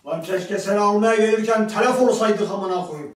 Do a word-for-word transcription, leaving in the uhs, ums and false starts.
Lan keşke seni almaya gelirken telef olsaydık amına koyayım.